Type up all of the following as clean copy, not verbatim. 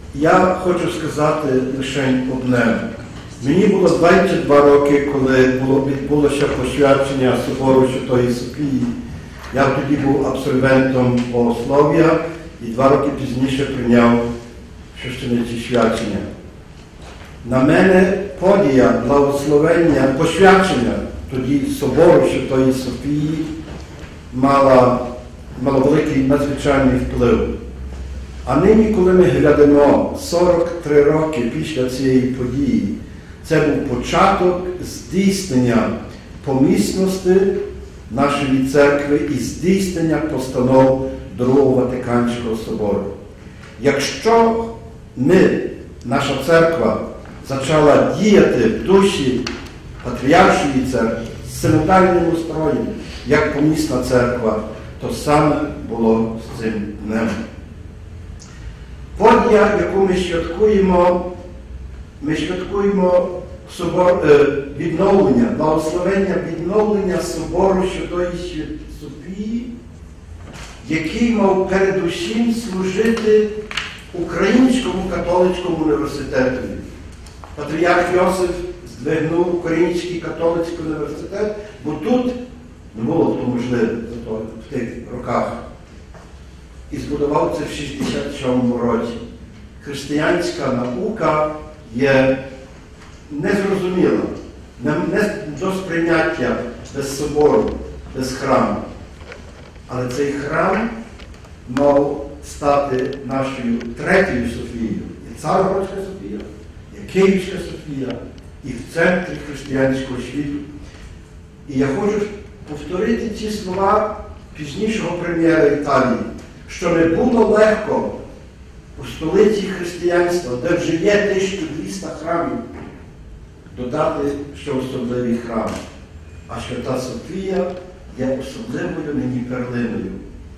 Я хочу сказати лише одне. Мені було 22 роки, коли відбулося посвячення собору Святої Софії. Я тоді був абсолвентом богослов'я і 2 роки пізніше прийняв священиче свячення. На мене подія, благословення, посвячення тоді собору Святої Софії мала великий надзвичайний вплив. А нині, коли ми глядимо 43 роки після цієї події, це був початок здійснення помісності нашої церкви і здійснення постанов Другого Ватиканського собору. Якщо наша церква, почала діяти в душі Патріаршої церкви, з синодальним устроєм, як помісна церква, то саме було з цим днем. Подія, яку ми святкуємо відновлення, благословення відновлення собору Святої Софії, який мав передусім служити Українському католицькому університету. Патріарх Йосиф здвигнув Український католицький університет, бо тут не було того можливо в тих роках. І збудував це в 67-му році. Християнська наука є незрозуміла, не до сприйняття без собору, без храму. Але цей храм мав стати нашою третьою Софією. Є Царгородська Софія, є Київська Софія, і в центрі християнського світу. І я хочу повторити ці слова пізнішого прем'єра Італії, що не було легко у столиці християнства, де вже є 1200 храмів, додати ще особливий храм. А Свята Софія є особливою нині перлиною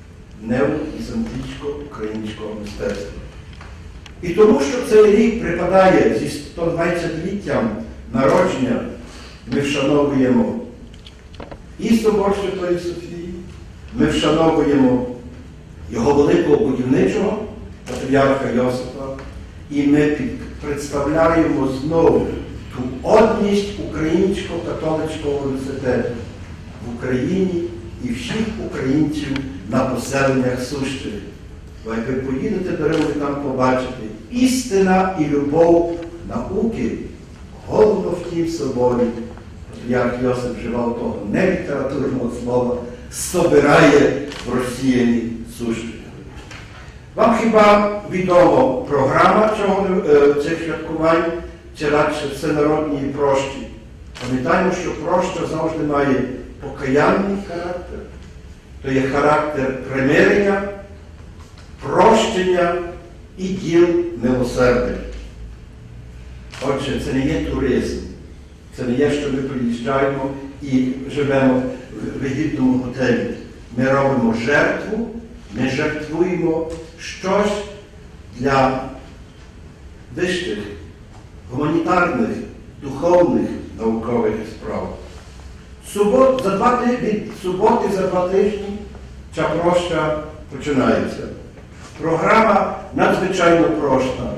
неовізантичко-українського мистецтва. І тому, що цей рік припадає зі 120-літтям народження, ми вшановуємо і собор Святої Софії, ми вшановуємо його великого будівничого, Патріарха Йосифа, і ми представляємо знову ту одність Українського католицького університету в Україні і всіх українців на поселеннях сущих. Бо як ви поїдете до Риму, ви там побачите істина і любов науки, головно в тім соборі. Патріарх Йосиф вживав того не літературного слова, собирає в розсіяні сущі. Вам хіба відома програма цих святкувань, чи радше всенародній прощі? Пам'ятаємо, що проща завжди має покаянний характер. То є характер примирення, прощення і діл милосердя. Отже, це не є туризм. Це не є, що ми приїжджаємо і живемо в вигідному готелі. Ми робимо жертву, ми жертвуємо щось для вищих, гуманітарних, духовних, наукових справ. Від суботи за 2 тижні ця проща починається. Програма надзвичайно проща.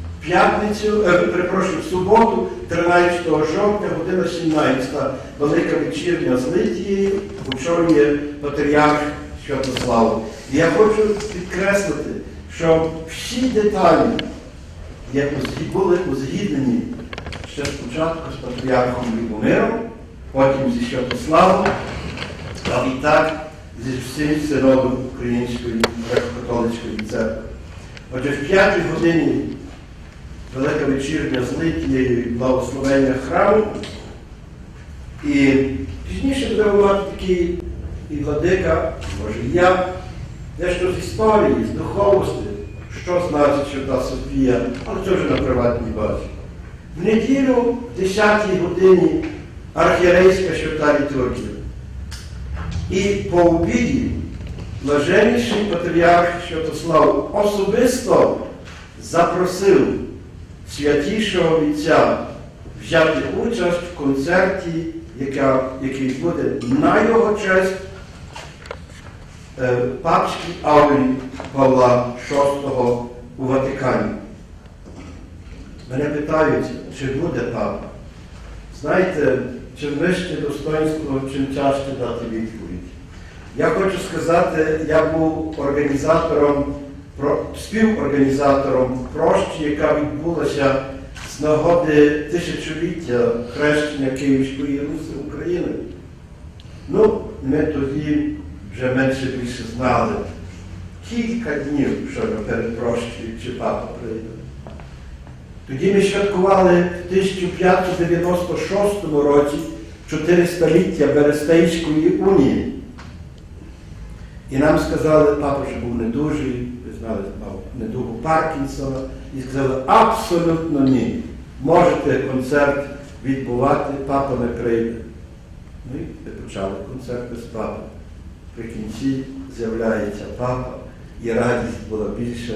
В суботу, 13 жовтня, година 17, велика вечірня з Литією, очолює Патріарх Святослав. І я хочу підкреслити, що всі деталі були узгіднені ще спочатку з Патріархом Любомиром, потім зі Святославом, а відтак зі всім синодом Української греко-католицької церкви. Отже, в 5 годині велика вечірня з Литією і благословення храму. І пізніше буде мати такий і владика, може і я, дещо з історії, з духовності, що значить Свята Софія, але це вже на приватній базі. В неділю, в 10-й годині, архієрейська свята літургія. І по обіді блаженніший Патріарх Святослав особисто запросив святішого Отця взяти участь в концерті, який буде на його честь папській аурі Павла VI у Ватикані. Мене питають, чи буде папа. Знаєте, чим вище достоинство, чим тяжче дати відповідь. Я хочу сказати, я був співорганізатором прощі, яка відбулася з нагоди тисячоліття хрещення Київської Русі України. Ну, ми тоді вже менше-більше знали. Кілька днів, що перед прощею, чи папа прийде. Тоді ми святкували в 1596 році 400-ліття Берестейської унії. І нам сказали, папа вже був недужий, ви знали, мав недугу Паркінсона, і сказали, абсолютно ні. Можете концерт відбувати, папа не прийде. Ну і почали концерт без папи. При кінці з'являється папа, і радість була більша,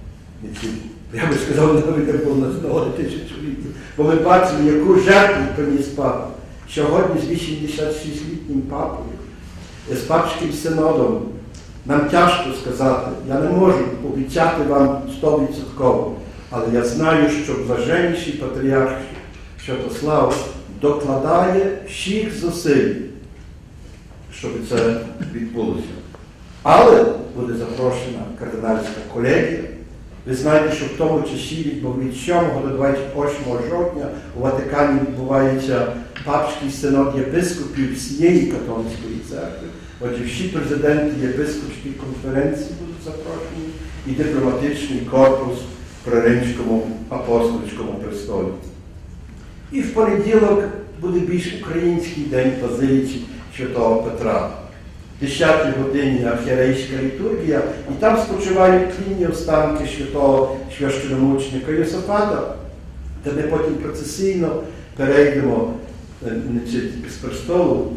я би сказав, навіть було на знову тисячоліття. Бо ми бачили, яку жертву приніс папа. Сьогодні з 86-літнім папою, з папським синодом, нам тяжко сказати, я не можу обіцяти вам 100%, але я знаю, що блаженніший патріарх Святослав докладає всіх зусиль, щоб це відбулося. Але буде запрошена кардинальська колегія. Ви знаєте, що в тому часі від 7 до 28 жовтня у Ватикані відбувається папський синод єпископів всієї католицької церкви. Отже, всі президенти єпископської конференції будуть запрошені і дипломатичний корпус при Римському апостольському престолі. І в понеділок буде більш український день в Базиліці Святого Петра. В 10 годині архієрейська літургія, і там спочивають тлінні останки святого священомученика Йосафата, де ми потім процесійно перейдемо з престолу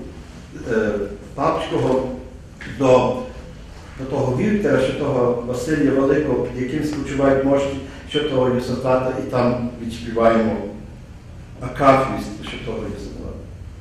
папського до того вівтера, святого Василія Великого, під яким спочивають мощі святого Йосафата, і там відспіваємо акафіст святого Йосафата.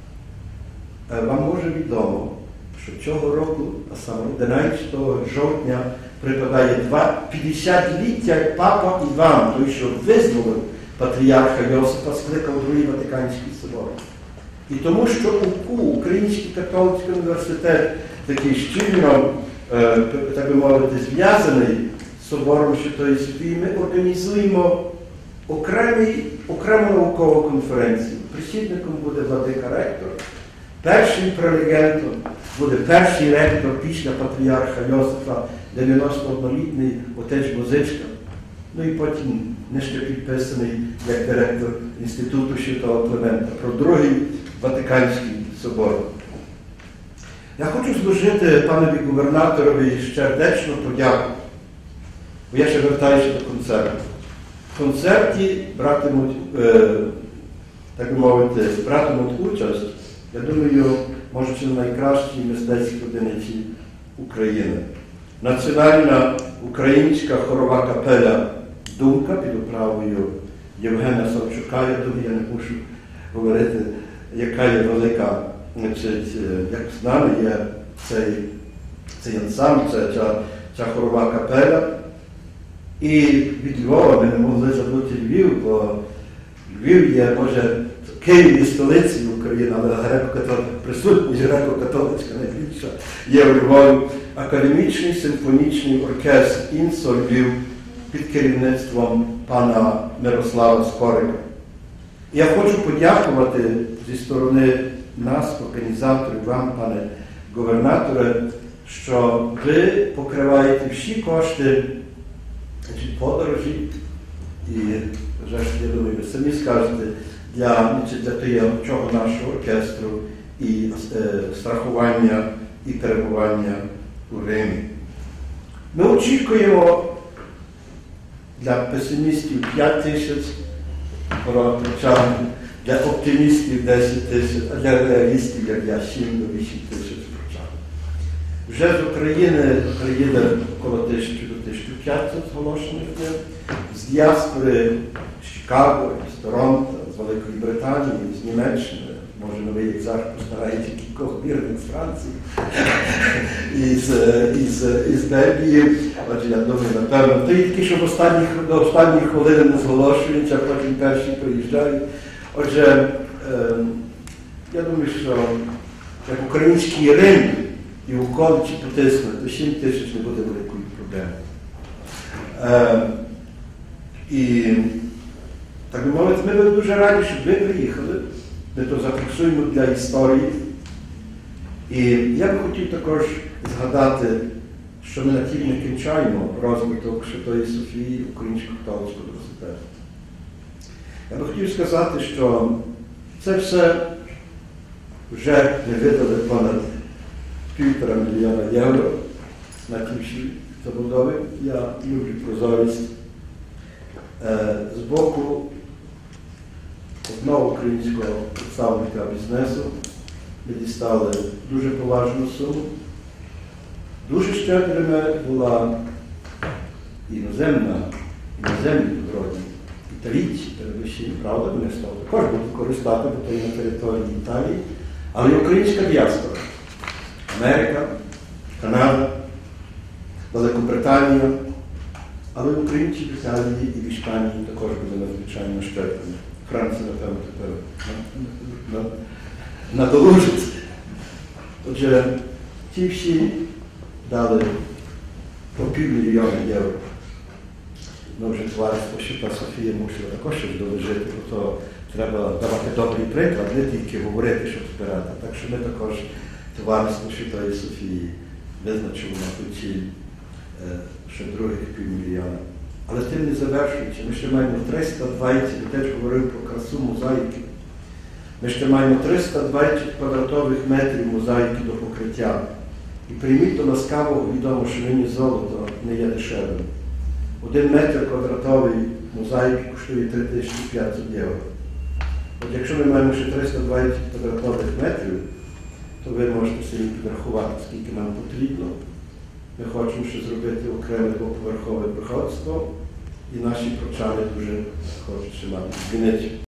Вам може відомо, що цього року, а саме 11 жовтня, припадає 50-ліття, як папа Іван, той, що визволив патріарха Йосипа, скликав Другий Ватиканський собор. І тому, що УКУ, Український католицький університет, такий щільно, так би мовити, зв'язаний з собором Святої Софії, ми організуємо окрему наукову конференцію. Присідником буде владика ректор. Першим прелегентом буде перший ректор після патріарха Йосифа, 91-літній отець Музичка. Ну і потім нижче підписаний як директор Інституту Святого Климента про Другий Ватиканський собор. Я хочу служити панові губернаторові сердечну подяку, бо я ще вертаюся до концерту. В концерті так би мовити, братимуть участь, я думаю, може, це найкращій мистецькій одиниці України. Національна українська хорова капеля «Думка» під управою Євгена Савчука, я думаю, я не мушу говорити, яка є велика, як з нами є цей ансамбль, ця хорова капеля. І від Львова ми не могли забути Львів, бо Львів є, може, Київ є столицею України, але присутність греко-католицька найбільша є у Львові. Академічний симфонічний оркестр «Інсо Львів» під керівництвом пана Мирослава Скорика. Я хочу подякувати зі сторони нас, організаторів, вам, пане губернаторе, що ви покриваєте всі кошти подорожі і, я думаю, ви самі скажете, для цього нашого оркестру і страхування і перебування у Римі. Ми очікуємо для песимістів 5 тисяч, для оптимістів 10 тисяч, а для реалістів, як я, 7 до 8 тисяч прочан. Вже з України приїде около 1000 до 1500 зголошених днів, з діаспори, з Чикаго, з Торонто, з Великої Британії, з Німеччини, Може новий екзарх постарається кількох вірних з Франції і з Бельгії. Отже, я думаю, напевно, то є такі, що до останніх хвилин не зголошуються, а потім перші приїжджають. Отже, я думаю, що як український Рим і околиці потиснуть, то 7 тисяч не буде великою проблемою. І, так би мовити, ми були дуже раді, щоб ви приїхали. Ми то зафіксуємо для історії. І я б хотів також згадати, що ми на тім не кінчаємо розвиток Святої Софії Українського католицького університету. Я б хотів сказати, що це все вже ми видали понад 1,5 мільйона євро на ті всі забудови. Я люблю прозорість. З боку одного українського представника бізнесу ми дістали дуже поважну суму. Дуже щедрими була іноземні підрозділ. Італійці, передусім, правда, вони стали також будуть користати, бо то є на території Італії, але й українська діаспора. Америка, Канада, Великобританія, але українці в Італії і в Іспанії також були надзвичайно щедрими. Франція, напевно, тепер надолужиться. Отже, ті всі дали по 500 000 євро. Ну, вже товариство Свята Софія мусила також щось доложити, бо то треба давати добрий приклад, не тільки говорити, щоб збирати. Так що ми також товариство Святої Софії визначили на ту ціль ще других 500 000. Але тим не завершується. Ми ще маємо 320, я теж говорив про красу мозаїки. Ми ще маємо 320 квадратових метрів мозаїки до покриття. І прийміть то ласкаво, відомо, що нині золото не є дешевим. 1 метр квадратовий мозаїки коштує 3500 євро. От якщо ми маємо ще 320 квадратових метрів, то ви можете собі підрахувати, скільки нам потрібно. Ми хочемо ще зробити окреме двоповерхове приходство, і наші прочани дуже хочуть ще мати змінити.